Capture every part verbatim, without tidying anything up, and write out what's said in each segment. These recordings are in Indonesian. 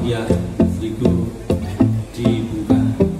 Muhammadiyah Bligo dibuka.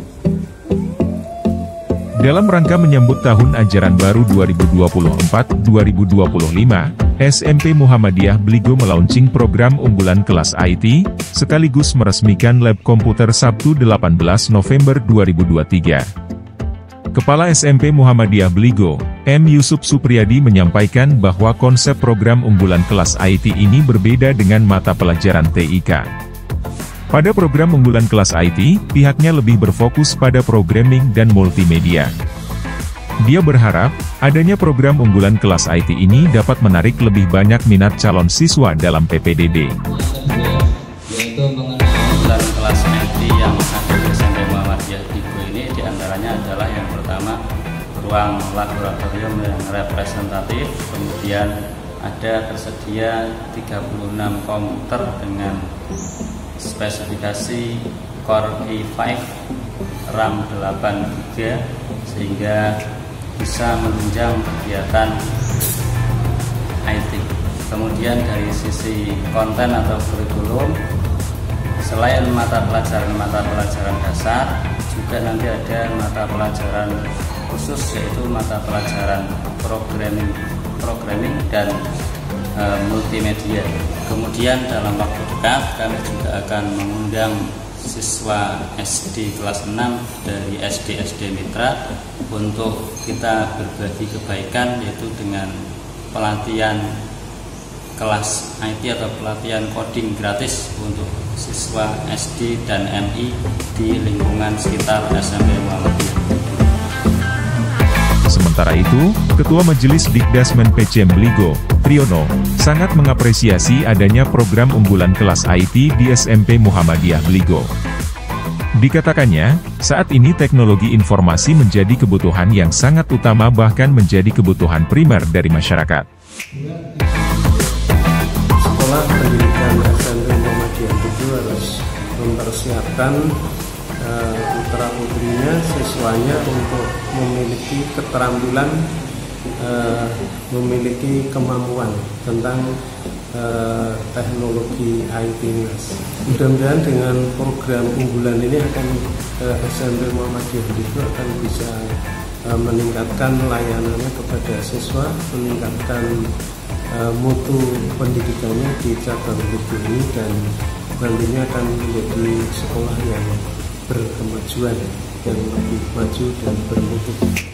Dalam rangka menyambut tahun ajaran baru dua ribu dua puluh empat dua ribu dua puluh lima, S M P Muhammadiyah Bligo melaunching program unggulan kelas I T, sekaligus meresmikan lab komputer Sabtu delapan belas November dua ribu dua puluh tiga. Kepala S M P Muhammadiyah Bligo, M. Yusuf Supriyadi menyampaikan bahwa konsep program unggulan kelas I T ini berbeda dengan mata pelajaran T I K. Pada program unggulan kelas I T, pihaknya lebih berfokus pada programming dan multimedia. Dia berharap, adanya program unggulan kelas I T ini dapat menarik lebih banyak minat calon siswa dalam P P D D. Yaitu mengenai unggulan kelas I T yang ada di S M P Muhammadiyah Bligo ini, diantaranya adalah yang pertama, ruang laboratorium yang representatif, kemudian ada tersedia tiga puluh enam komputer dengan spesifikasi Core i lima, RAM delapan giga, sehingga bisa menunjang kegiatan I T. Kemudian dari sisi konten atau kurikulum, selain mata pelajaran-mata pelajaran dasar, juga nanti ada mata pelajaran khusus, yaitu mata pelajaran programming, programming dan e, multimedia. Kemudian dalam waktu dekat kami juga akan mengundang siswa S D kelas enam dari S D S D Mitra untuk kita berbagi kebaikan, yaitu dengan pelatihan kelas I T atau pelatihan coding gratis untuk siswa S D dan M I di lingkungan sekitar S M P Muhammadiyah. Sementara itu, Ketua Majelis Dikdasmen P C M Bligo, Triyono, sangat mengapresiasi adanya program unggulan kelas I T di S M P Muhammadiyah Bligo. Dikatakannya, saat ini teknologi informasi menjadi kebutuhan yang sangat utama, bahkan menjadi kebutuhan primer dari masyarakat. Sekolah pendidikan S M P Muhammadiyah Bligo harus mempersiapkan uh, putra-putrinya, siswanya untuk memiliki keterampilan, uh, memiliki kemampuan tentang uh, teknologi I T. Mudah-mudahan dengan program unggulan ini akan uh, S M P Muhammadiyah Bligo akan bisa uh, meningkatkan layanannya kepada siswa, meningkatkan uh, mutu pendidikannya di cabang Bligo ini, dan nantinya akan menjadi sekolah yang berkemajuan, yang lebih maju dan bermutu.